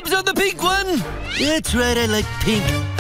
Dibs on the pink one! That's right, I like pink.